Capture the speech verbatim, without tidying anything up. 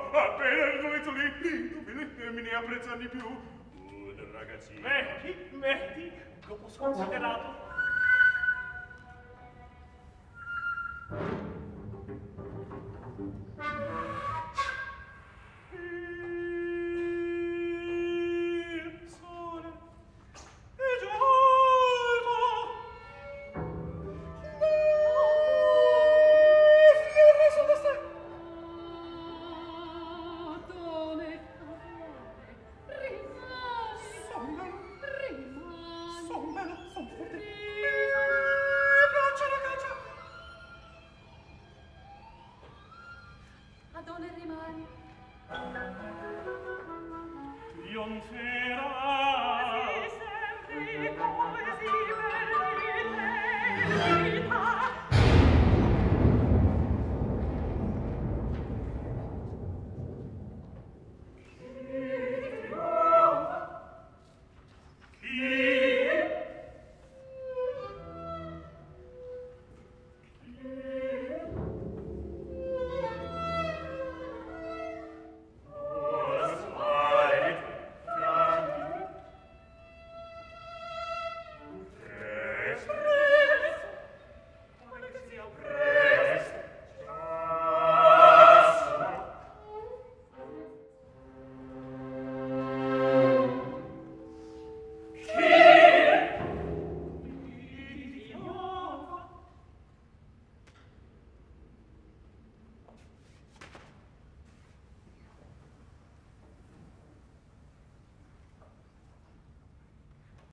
appena il novezzoli, lì, dove le femmine apprezzano di più. Un ragazzino. Metti, metti, dopo sconsiderato. Il sole è già alto. Le fiere sono state. Dove rimani? Sommelo, Rimani. sommelo, son forte. Rimani. Piaccia la caccia. A dove rimani? Trionferà. Sì, sempre così belle,